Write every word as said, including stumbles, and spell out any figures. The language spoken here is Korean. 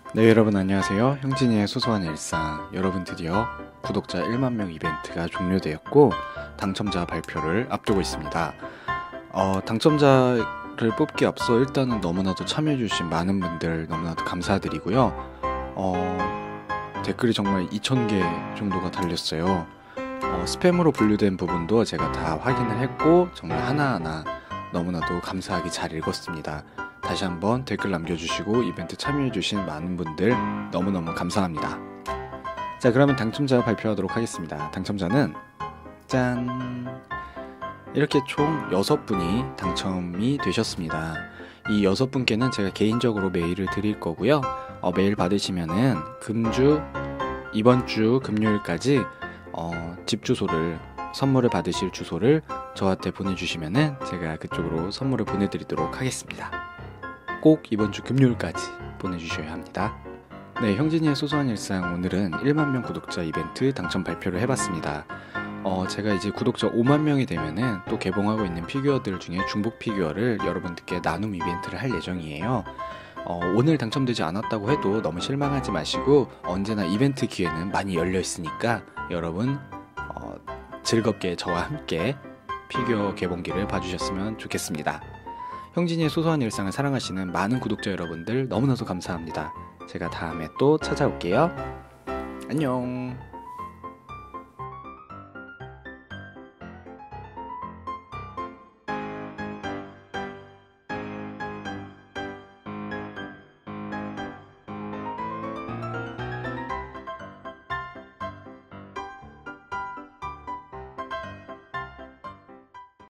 네, 여러분 안녕하세요. 형진이의 소소한 일상. 여러분 드디어 구독자 일만 명 이벤트가 종료되었고 당첨자 발표를 앞두고 있습니다. 어, 당첨자를 뽑기 앞서 일단은 너무나도 참여해주신 많은 분들 너무나도 감사드리고요. 어, 댓글이 정말 이천 개 정도가 달렸어요. 어, 스팸으로 분류된 부분도 제가 다 확인을 했고 정말 하나하나 너무나도 감사하게 잘 읽었습니다. 다시 한번 댓글 남겨주시고 이벤트 참여해주신 많은 분들 너무너무 감사합니다. 자, 그러면 당첨자 발표하도록 하겠습니다. 당첨자는 짠! 이렇게 총 여섯 분이 당첨이 되셨습니다. 이 여섯 분께는 제가 개인적으로 메일을 드릴 거고요. 어, 메일 받으시면은 금주 이번 주 금요일까지 어, 집 주소를 선물을 받으실 주소를 저한테 보내주시면은 제가 그쪽으로 선물을 보내드리도록 하겠습니다. 꼭 이번 주 금요일까지 보내주셔야 합니다. 네, 형진이의 소소한 일상, 오늘은 일만 명 구독자 이벤트 당첨 발표를 해봤습니다. 어, 제가 이제 구독자 오만 명이 되면은 또 개봉하고 있는 피규어들 중에 중복 피규어를 여러분들께 나눔 이벤트를 할 예정이에요. 어, 오늘 당첨되지 않았다고 해도 너무 실망하지 마시고 언제나 이벤트 기회는 많이 열려 있으니까 여러분 어, 즐겁게 저와 함께 피규어 개봉기를 봐주셨으면 좋겠습니다. 형진이의 소소한 일상을 사랑하시는 많은 구독자 여러분들 너무나도 감사합니다. 제가 다음에 또 찾아올게요. 안녕.